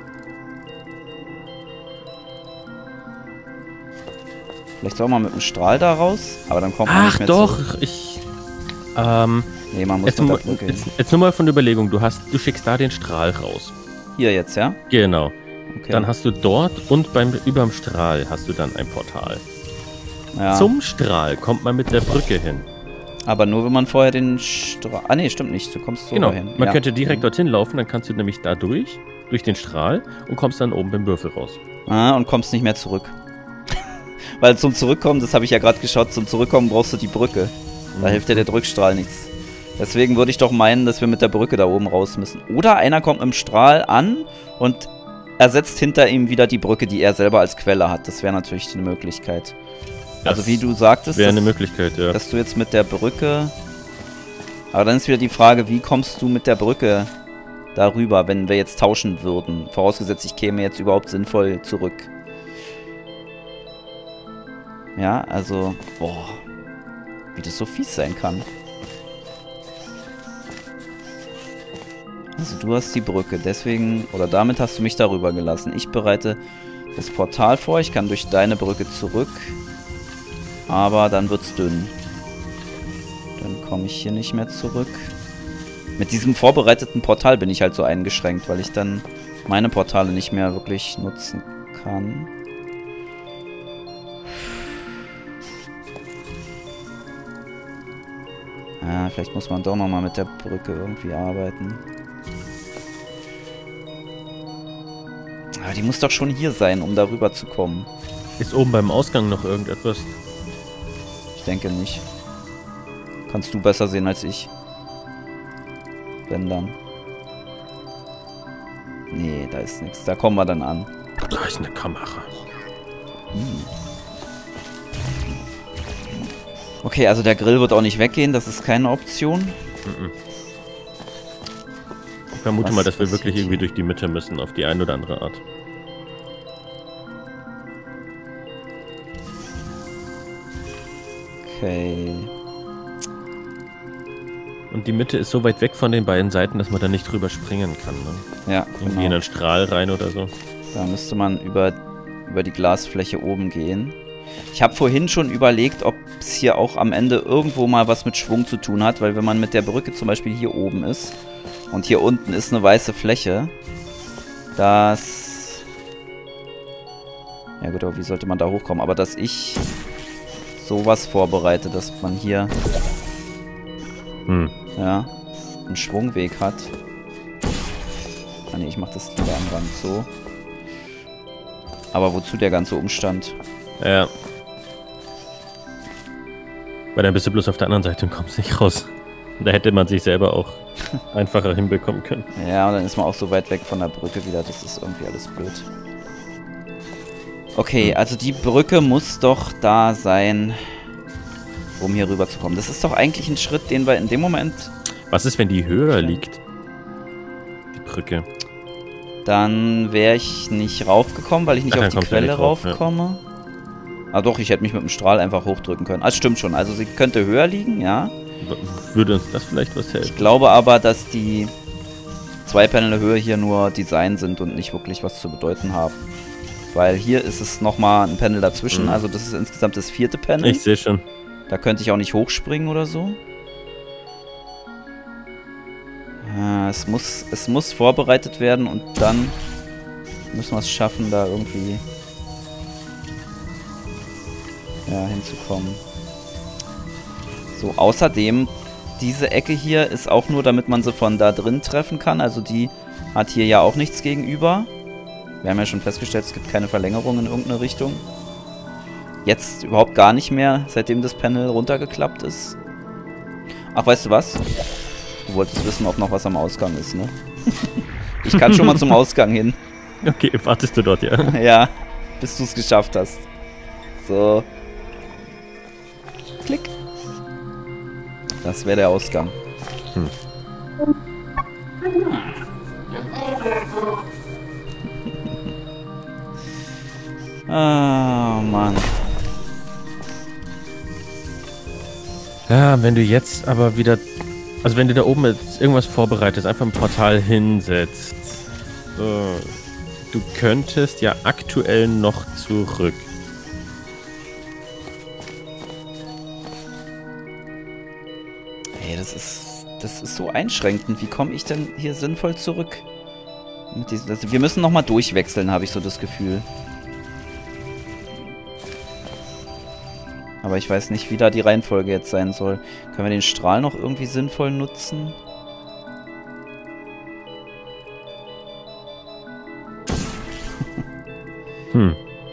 Vielleicht soll man mit dem Strahl da raus, aber dann kommt man Ach nicht mehr doch, zurück. ich... Ähm... Nee, man muss jetzt, mit nur, der Brücke jetzt, hin. jetzt nur mal von der Überlegung, du, hast, du schickst da den Strahl raus. Hier jetzt, ja? Genau. Okay. Dann hast du dort und beim überm Strahl hast du dann ein Portal. Ja. Zum Strahl kommt man mit der Brücke hin. Aber nur, wenn man vorher den Strahl... Ah, nee, stimmt nicht. Du kommst so Genau, dahin. man ja. könnte direkt dorthin laufen, dann kannst du nämlich da durch, durch den Strahl und kommst dann oben beim Würfel raus. Ah, und kommst nicht mehr zurück. Weil zum Zurückkommen, das habe ich ja gerade geschaut, zum Zurückkommen brauchst du die Brücke. Da Mhm. hilft dir der Drückstrahl nichts. Deswegen würde ich doch meinen, dass wir mit der Brücke da oben raus müssen. Oder einer kommt mit dem Strahl an und ersetzt hinter ihm wieder die Brücke, die er selber als Quelle hat. Das wäre natürlich eine Möglichkeit. Das also wie du sagtest, wäre eine dass, Möglichkeit, ja. dass du jetzt mit der Brücke... Aber dann ist wieder die Frage, wie kommst du mit der Brücke darüber, wenn wir jetzt tauschen würden? Vorausgesetzt, ich käme jetzt überhaupt sinnvoll zurück. Ja, also... Boah. Wie das so fies sein kann. Also du hast die Brücke, deswegen... Oder damit hast du mich darüber gelassen. Ich bereite das Portal vor, ich kann durch deine Brücke zurück. Aber dann wird's dünn. Dann komme ich hier nicht mehr zurück. Mit diesem vorbereiteten Portal bin ich halt so eingeschränkt, weil ich dann meine Portale nicht mehr wirklich nutzen kann. Ah, vielleicht muss man doch nochmal mit der Brücke irgendwie arbeiten. Aber die muss doch schon hier sein, um darüber zu kommen. Ist oben beim Ausgang noch irgendetwas? Ich denke nicht. Kannst du besser sehen als ich. Wenn dann. Nee, da ist nichts. Da kommen wir dann an. Da ist eine Kamera. Hm. Okay, also der Grill wird auch nicht weggehen. Das ist keine Option. Mhm. Ich vermute Was mal, dass wir passiert wirklich irgendwie hier? durch die Mitte müssen, auf die eine oder andere Art. Okay. Und die Mitte ist so weit weg von den beiden Seiten, dass man da nicht drüber springen kann. Ne? Ja, Irgendwie in genau. einen Strahl rein oder so. Da müsste man über, über die Glasfläche oben gehen. Ich habe vorhin schon überlegt, ob es hier auch am Ende irgendwo mal was mit Schwung zu tun hat, weil wenn man mit der Brücke zum Beispiel hier oben ist und hier unten ist eine weiße Fläche, dass... Ja gut, aber wie sollte man da hochkommen? Aber dass ich sowas vorbereite, dass man hier... Hm. Ja, einen Schwungweg hat. Ah ne, ich mach das lieber am Rand so. Aber wozu der ganze Umstand? Ja. Weil dann bist du bloß auf der anderen Seite und kommst nicht raus. Da hätte man sich selber auch einfacher hinbekommen können. Ja, und dann ist man auch so weit weg von der Brücke wieder. Das ist irgendwie alles blöd. Okay, also die Brücke muss doch da sein, um hier rüber zu kommen. Das ist doch eigentlich ein Schritt, den wir in dem Moment... Was ist, wenn die höher liegt? Die Brücke. Dann wäre ich nicht raufgekommen, weil ich nicht Ach, auf dann die kommst du ja Quelle nicht rauf, ja. raufkomme. Ah doch, ich hätte mich mit dem Strahl einfach hochdrücken können. Ah, stimmt schon. Also sie könnte höher liegen, ja. Würde uns das vielleicht was Ich helfen? glaube aber, dass die zwei Panel Höhe hier nur Design sind und nicht wirklich was zu bedeuten haben. Weil hier ist es nochmal ein Panel dazwischen. Mhm. Also das ist insgesamt das vierte Panel. Ich sehe schon. Da könnte ich auch nicht hochspringen oder so. Ja, es muss, es muss vorbereitet werden und dann müssen wir es schaffen, da irgendwie ja, hinzukommen. So, außerdem, diese Ecke hier ist auch nur, damit man sie von da drin treffen kann. Also die hat hier ja auch nichts gegenüber. Wir haben ja schon festgestellt, es gibt keine Verlängerung in irgendeine Richtung. Jetzt überhaupt gar nicht mehr, seitdem das Panel runtergeklappt ist. Ach, weißt du was? Du wolltest wissen, ob noch was am Ausgang ist, ne? Ich kann schon mal zum Ausgang hin. Okay, wartest du dort, ja? Ja, bis du es geschafft hast. So. Klick. Das wäre der Ausgang. Hm. Ah, Mann. Ja, wenn du jetzt aber wieder... Also wenn du da oben jetzt irgendwas vorbereitest, einfach ein Portal hinsetzt. So. Du könntest ja aktuell noch zurück. Ey, das ist... Das ist so einschränkend. Wie komme ich denn hier sinnvoll zurück? Mit diesen, also wir müssen nochmal durchwechseln, habe ich so das Gefühl. Aber ich weiß nicht, wie da die Reihenfolge jetzt sein soll. Können wir den Strahl noch irgendwie sinnvoll nutzen? Hm.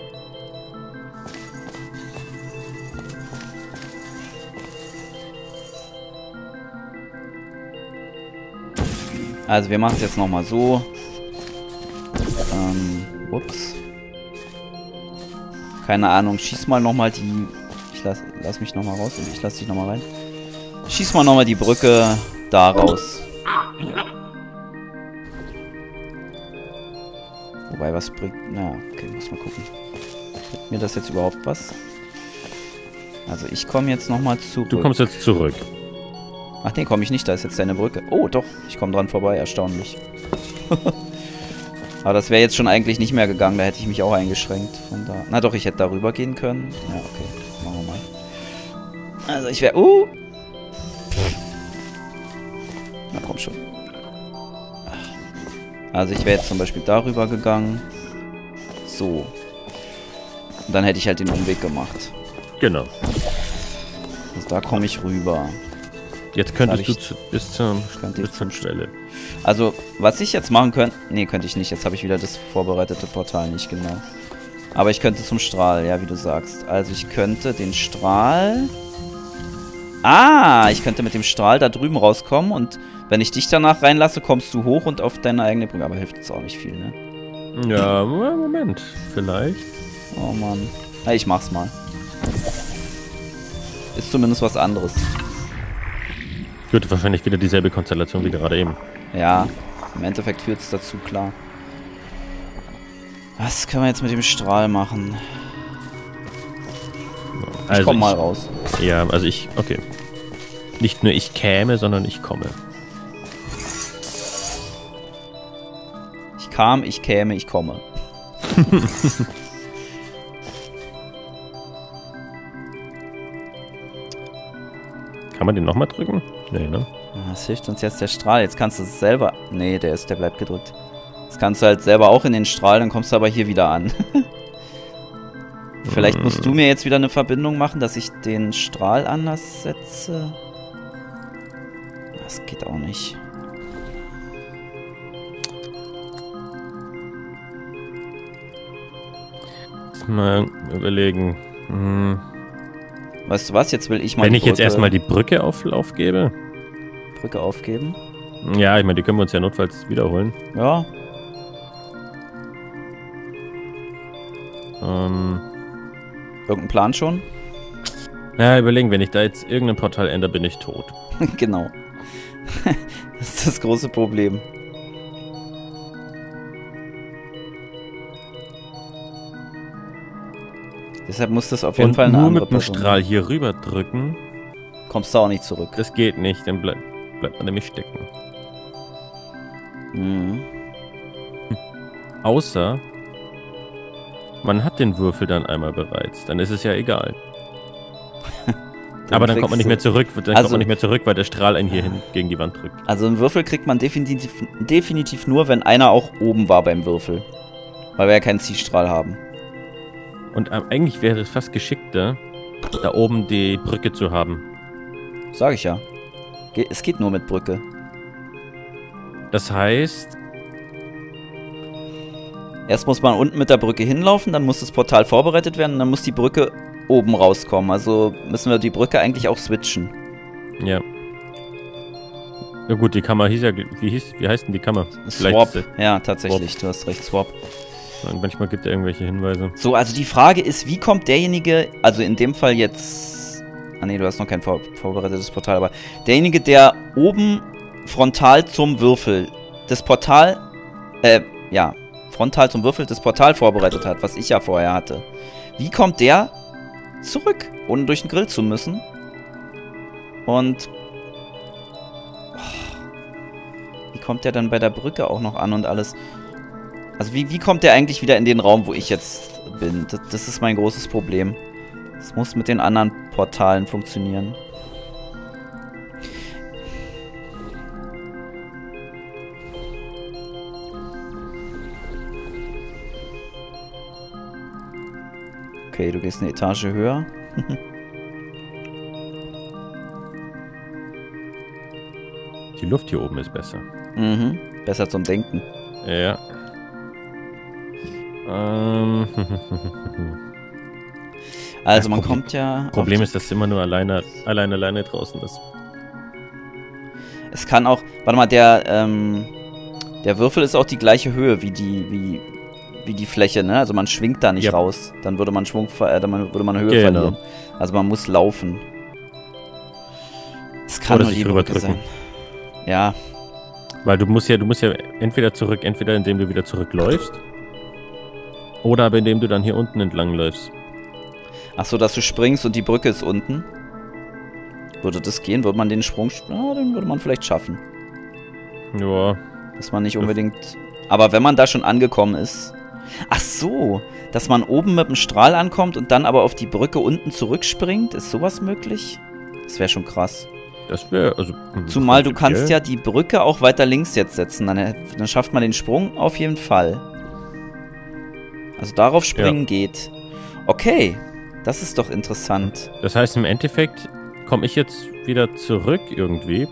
Also wir machen es jetzt nochmal so. Ähm, ups. Keine Ahnung, schieß mal nochmal die... Ich lass, lass mich nochmal raus und ich lass dich nochmal rein. Schieß mal nochmal die Brücke da raus. Wobei, was bringt... Na, okay, muss mal gucken. Bringt mir das jetzt überhaupt was? Also ich komme jetzt nochmal zurück. Du kommst jetzt zurück. Ach nee, komme ich nicht. Da ist jetzt deine Brücke. Oh, doch. Ich komme dran vorbei. Erstaunlich. Aber das wäre jetzt schon eigentlich nicht mehr gegangen. Da hätte ich mich auch eingeschränkt. Von da. Na doch, ich hätte darüber gehen können. Ja, okay. Machen wir mal. Also ich wäre... Uh! Na komm schon. Also ich wäre jetzt zum Beispiel darüber gegangen. So. Und dann hätte ich halt den Umweg gemacht. Genau. Also da komme ich rüber. Jetzt könntest du zu, bis zum, bis zum Stelle. Also, was ich jetzt machen könnte... Nee, könnte ich nicht. Jetzt habe ich wieder das vorbereitete Portal nicht, genau. Aber ich könnte zum Strahl, ja, wie du sagst. Also, ich könnte den Strahl... Ah, ich könnte mit dem Strahl da drüben rauskommen und wenn ich dich danach reinlasse, kommst du hoch und auf deine eigene Brücke. Aber hilft jetzt auch nicht viel, ne? Ja, Moment. Vielleicht. Oh, Mann. Ja, ich mach's mal. Ist zumindest was anderes. Gut, wahrscheinlich wieder dieselbe Konstellation wie gerade eben. Ja, im Endeffekt führt es dazu, klar. Was können wir jetzt mit dem Strahl machen? Ich also komm mal ich, raus. Ja, also ich... Okay. Nicht nur ich käme, sondern ich komme. Ich kam, ich käme, ich komme. Kann man den nochmal drücken? Nee, ne? Was hilft uns jetzt der Strahl? Jetzt kannst du es selber... Nee, der ist, der bleibt gedrückt. Jetzt kannst du halt selber auch in den Strahl, dann kommst du aber hier wieder an. Vielleicht musst du mir jetzt wieder eine Verbindung machen, dass ich den Strahl anders setze. Das geht auch nicht. Lass mal überlegen. Hm. Weißt du was? Jetzt will ich mal. Wenn ich jetzt erstmal die Brücke auf, aufgebe. Brücke aufgeben? Ja, ich meine, die können wir uns ja notfalls wiederholen. Ja. Ähm. Irgendein Plan schon? Ja, überlegen, wenn ich da jetzt irgendein Portal ändere, bin ich tot. Genau. Das ist das große Problem. Deshalb muss das auf jeden Und Fall eine nur andere mit dem Person Strahl hier rüber drücken. Kommst du auch nicht zurück. Das geht nicht, dann bleib, bleibt man nämlich stecken. Mhm. Hm. Außer man hat den Würfel dann einmal bereits. Dann ist es ja egal. Aber dann kommt man nicht mehr zurück, dann also, kommt man nicht mehr zurück, weil der Strahl einen hier hin gegen die Wand drückt. Also einen Würfel kriegt man definitiv, definitiv nur, wenn einer auch oben war beim Würfel. Weil wir ja keinen Ziehstrahl haben. Und ähm, eigentlich wäre es fast geschickter, da oben die Brücke zu haben. Sag ich ja. Ge- es geht nur mit Brücke. Das heißt... Erst muss man unten mit der Brücke hinlaufen, dann muss das Portal vorbereitet werden und dann muss die Brücke oben rauskommen. Also müssen wir die Brücke eigentlich auch switchen. Ja. Ja gut, die Kammer hieß ja, wie, hieß, wie heißt denn die Kammer? Swap, ja, tatsächlich, Swap. Du hast recht, Swap. Und manchmal gibt er irgendwelche Hinweise. So, also die Frage ist, wie kommt derjenige, also in dem Fall jetzt, ah nee, du hast noch kein vor, vorbereitetes Portal, aber derjenige, der oben frontal zum Würfel das Portal, äh, ja, frontal zum Würfel das Portal vorbereitet hat, was ich ja vorher hatte. Wie kommt der zurück, ohne durch den Grill zu müssen? Und wie kommt der dann bei der Brücke auch noch an und alles? Also wie, wie kommt der eigentlich wieder in den Raum, wo ich jetzt bin? Das, das ist mein großes Problem. Das muss mit den anderen Portalen funktionieren. Okay, du gehst eine Etage höher. Die Luft hier oben ist besser. Mhm, besser zum Denken. Ja. Ähm. Also man kommt ja... Problem ist, dass immer nur alleine, alleine, alleine draußen ist. Es kann auch... Warte mal, der, ähm... der Würfel ist auch die gleiche Höhe wie die, wie, wie die Fläche, ne? Also man schwingt da nicht ja. raus. Dann würde man Schwung, äh, dann würde man Höhe genau. verlieren. Also man muss laufen. Es kann Oder nur die Brücke sein. Ja. Weil du musst ja, du musst ja entweder zurück, entweder indem du wieder zurückläufst. Oder aber indem du dann hier unten entlang läufst. Ach so, dass du springst und die Brücke ist unten. Würde das gehen? Würde man den Sprung... Ja, den würde man vielleicht schaffen. Ja. Dass man nicht unbedingt... Aber wenn man da schon angekommen ist... Ach so, dass man oben mit dem Strahl ankommt und dann aber auf die Brücke unten zurückspringt. Ist sowas möglich? Das wäre schon krass. Das wäre... also Zumal du kannst ja die Brücke auch weiter links jetzt setzen. Dann, dann schafft man den Sprung auf jeden Fall. Also darauf springen ja. geht. Okay, das ist doch interessant. Das heißt, im Endeffekt komme ich jetzt wieder zurück irgendwie.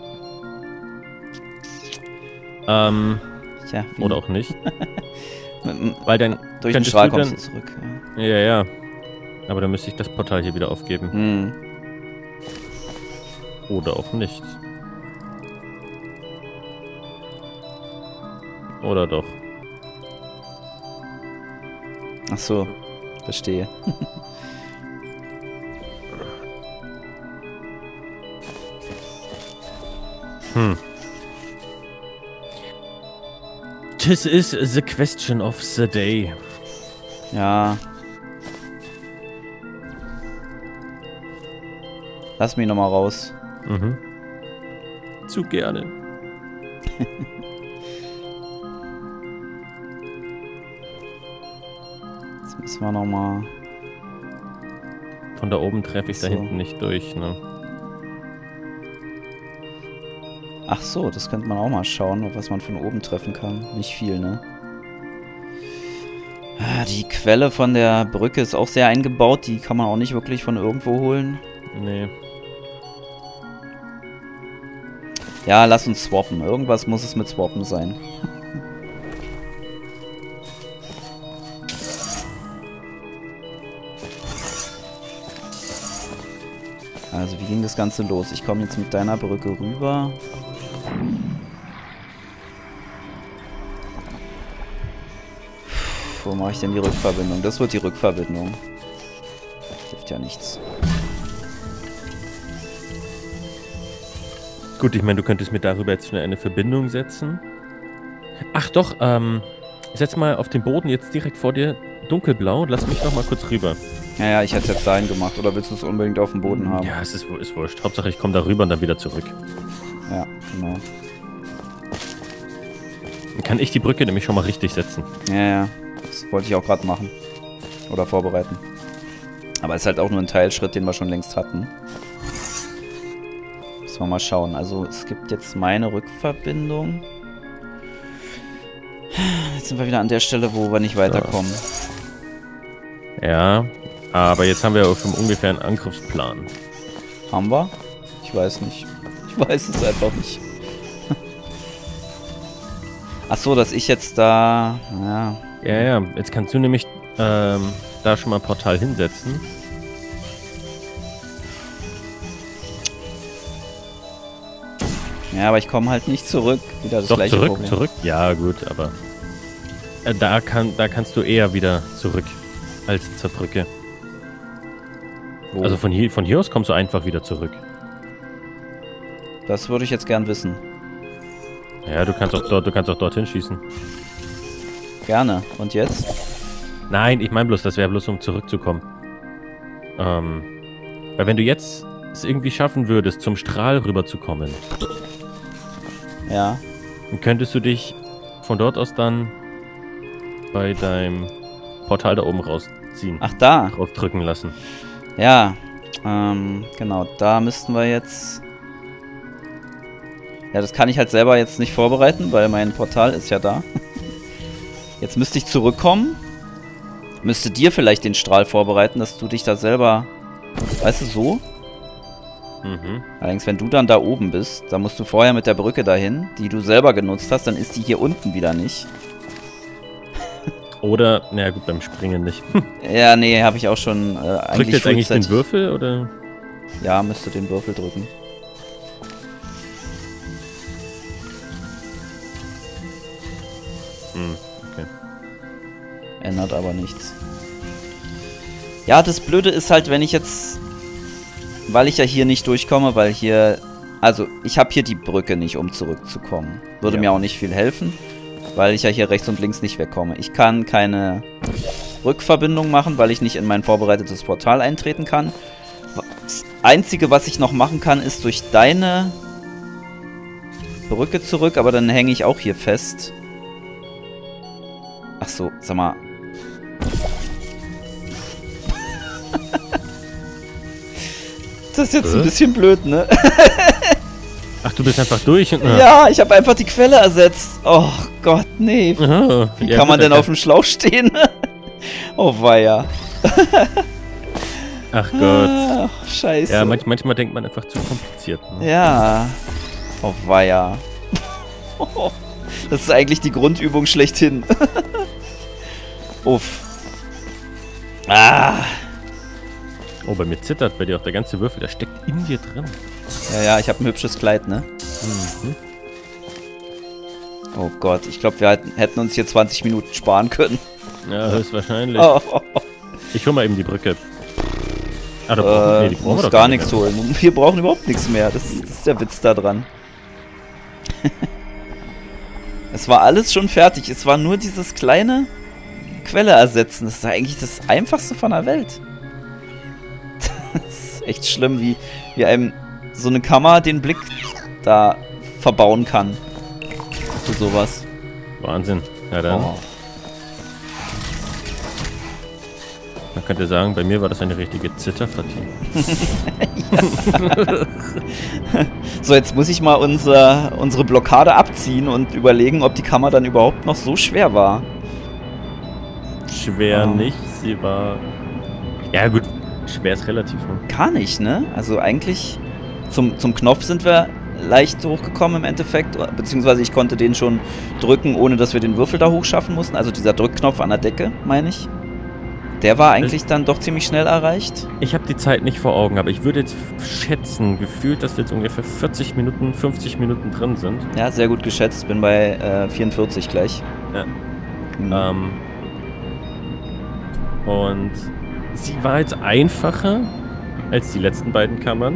Ähm, Tja, wie? Oder auch nicht. Weil dann durch den Strahl kommst du zurück. Ja. ja, ja. Aber dann müsste ich das Portal hier wieder aufgeben. Hm. Oder auch nicht. Oder doch. Ach so, verstehe. hm. This is the question of the day. Ja. Lass mich nochmal raus. Mhm. Zu gerne. Jetzt müssen wir nochmal... Von da oben treffe ich so. Da hinten nicht durch, ne? Ach so, das könnte man auch mal schauen, was man von oben treffen kann. Nicht viel, ne? Die Quelle von der Brücke ist auch sehr eingebaut. Die kann man auch nicht wirklich von irgendwo holen. Nee. Ja, lass uns swappen. Irgendwas muss es mit swappen sein. Also, wie ging das Ganze los? Ich komme jetzt mit deiner Brücke rüber. Wo mache ich denn die Rückverbindung? Das wird die Rückverbindung. Hilft ja nichts. Gut, ich meine, du könntest mir darüber jetzt schnell eine Verbindung setzen. Ach doch, ähm, setz mal auf den Boden jetzt direkt vor dir dunkelblau. Lass mich noch mal kurz rüber. Ja, ja, ich hätte es jetzt dahin gemacht. Oder willst du es unbedingt auf dem Boden haben? Ja, es ist, ist wurscht. Hauptsache, ich komme da rüber und dann wieder zurück. Ja, genau. Dann kann ich die Brücke nämlich schon mal richtig setzen. Ja, ja. Das wollte ich auch gerade machen. Oder vorbereiten. Aber es ist halt auch nur ein Teilschritt, den wir schon längst hatten. Müssen wir mal schauen. Also, es gibt jetzt meine Rückverbindung. Jetzt sind wir wieder an der Stelle, wo wir nicht weiterkommen. Ja, aber jetzt haben wir auch schon ungefähr einen Angriffsplan. Haben wir? Ich weiß nicht. Ich weiß es einfach nicht. Ach so, dass ich jetzt da... Ja. Ja, ja. Jetzt kannst du nämlich ähm, da schon mal ein Portal hinsetzen. Ja, aber ich komme halt nicht zurück. Wieder das Doch, gleiche zurück, Problem. zurück. Ja, gut, aber äh, da, kann, da kannst du eher wieder zurück als zur Brücke. Oh. Also von hier, von hier aus kommst du einfach wieder zurück. Das würde ich jetzt gern wissen. Ja, du kannst auch dort, du kannst auch dorthin schießen. Gerne. Und jetzt? Nein, ich meine bloß, das wäre bloß, um zurückzukommen. Ähm, weil wenn du jetzt es irgendwie schaffen würdest, zum Strahl rüberzukommen, Ja. dann könntest du dich von dort aus dann bei deinem Portal da oben rausziehen. Ach, da. Draufdrücken lassen. Ja. Ähm, genau. Da müssten wir jetzt... Ja, das kann ich halt selber jetzt nicht vorbereiten, weil mein Portal ist ja da. Jetzt müsste ich zurückkommen. Müsste dir vielleicht den Strahl vorbereiten, dass du dich da selber... Weißt du, so? Mhm. Allerdings, wenn du dann da oben bist, dann musst du vorher mit der Brücke dahin, die du selber genutzt hast, dann ist die hier unten wieder nicht. Oder, naja gut, beim Springen nicht. Ja, nee, habe ich auch schon äh, eigentlich Drückt jetzt eigentlich den frühzeitig- Würfel, oder? Ja, müsste den Würfel drücken. Hm, okay. Ändert aber nichts. Ja, das Blöde ist halt, wenn ich jetzt... Weil ich ja hier nicht durchkomme, weil hier... Also, ich habe hier die Brücke nicht, um zurückzukommen. Würde Ja. mir auch nicht viel helfen, weil ich ja hier rechts und links nicht wegkomme. Ich kann keine Rückverbindung machen, weil ich nicht in mein vorbereitetes Portal eintreten kann. Das Einzige, was ich noch machen kann, ist durch deine Brücke zurück, aber dann hänge ich auch hier fest. Ach so, sag mal. Das ist jetzt Äh? ein bisschen blöd, ne? Ach, du bist einfach durch? Und, Ja, ich habe einfach die Quelle ersetzt. Oh Gott, nee. Oh, Wie ja, kann man gut, denn dann auf dem Schlauch stehen? Oh weia. Ach Gott. Ah, scheiße. Ja, manch, manchmal denkt man einfach zu kompliziert. Ne? Ja. Oh weia. Das ist eigentlich die Grundübung schlechthin. Uff. Ah. Oh, bei mir zittert bei dir auch der ganze Würfel, der steckt in dir drin. Ja, ja, ich habe ein hübsches Kleid, ne? Mhm. Oh Gott, ich glaube, wir hätten- hätten uns hier zwanzig Minuten sparen können. Ja, höchstwahrscheinlich. Oh, oh, oh. Ich hol mal eben die Brücke. Ah, da brauchen, Äh, nee, die brauchen wir muss doch gar nicht nichts mehr. holen. Wir brauchen überhaupt nichts mehr. Das, das ist der Witz da dran. Es war alles schon fertig. Es war nur dieses kleine Quelle ersetzen. Das ist eigentlich das Einfachste von der Welt. Das ist echt schlimm, wie, wie einem so eine Kammer den Blick da verbauen kann. Für sowas. Wahnsinn. Ja, dann. Oh. Man könnte sagen, bei mir war das eine richtige Zitterpartie. So, jetzt muss ich mal unser, unsere Blockade abziehen und überlegen, ob die Kammer dann überhaupt noch so schwer war. Schwer Oh. nicht, sie war... Ja gut, schwer ist relativ. Ne? Gar nicht, ne? Also eigentlich zum, zum Knopf sind wir leicht hochgekommen im Endeffekt, beziehungsweise ich konnte den schon drücken, ohne dass wir den Würfel da hochschaffen mussten. Also dieser Drückknopf an der Decke, meine ich. Der war eigentlich dann doch ziemlich schnell erreicht. Ich habe die Zeit nicht vor Augen, aber ich würde jetzt schätzen, gefühlt, dass wir jetzt ungefähr vierzig Minuten, fünfzig Minuten drin sind. Ja, sehr gut geschätzt. Bin bei äh, vierundvierzig gleich. Ja. Mhm. Ähm, und sie war jetzt einfacher als die letzten beiden Kammern.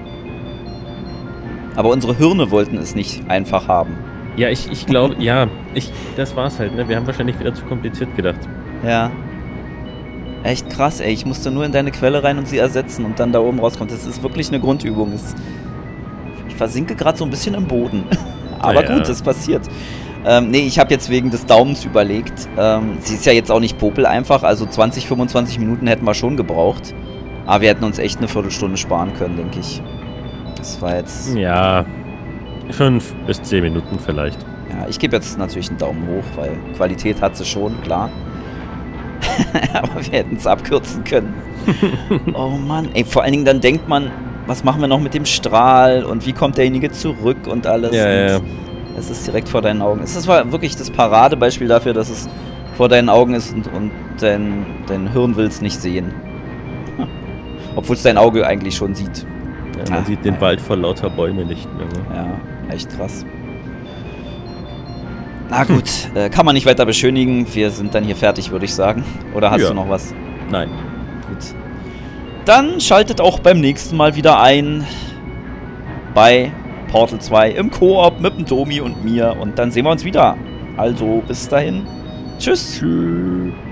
Aber unsere Hirne wollten es nicht einfach haben. Ja, ich, ich glaube, ja, ich, das war's halt, ne? Wir haben wahrscheinlich wieder zu kompliziert gedacht. Ja. Echt krass, ey. Ich musste nur in deine Quelle rein und sie ersetzen und dann da oben rauskommt. Das ist wirklich eine Grundübung. Das, ich versinke gerade so ein bisschen im Boden. Aber Ja, ja. gut, das passiert. Ähm, nee, ich habe jetzt wegen des Daumens überlegt. Ähm, sie ist ja jetzt auch nicht popel einfach. Also zwanzig, fünfundzwanzig Minuten hätten wir schon gebraucht. Aber wir hätten uns echt eine Viertelstunde sparen können, denke ich. Das war jetzt... Ja, fünf bis zehn Minuten vielleicht. Ja, ich gebe jetzt natürlich einen Daumen hoch, weil Qualität hat sie schon, klar. Aber wir hätten es abkürzen können. Oh Mann, ey, vor allen Dingen dann denkt man, was machen wir noch mit dem Strahl und wie kommt derjenige zurück und alles. Ja, und ja. es ist direkt vor deinen Augen. Es war wirklich das Paradebeispiel dafür, dass es vor deinen Augen ist und, und dein, dein Hirn will es nicht sehen. Obwohl es dein Auge eigentlich schon sieht. Ja, man Ach, sieht den nein. Wald vor lauter Bäume nicht mehr. Ne? Ja, echt krass. Na gut, äh, kann man nicht weiter beschönigen. Wir sind dann hier fertig, würde ich sagen. Oder hast Ja. du noch was? Nein. Gut. Dann schaltet auch beim nächsten Mal wieder ein bei Portal zwei im Koop mit dem Domi und mir. Und dann sehen wir uns wieder. Also bis dahin. Tschüss. Tschüss.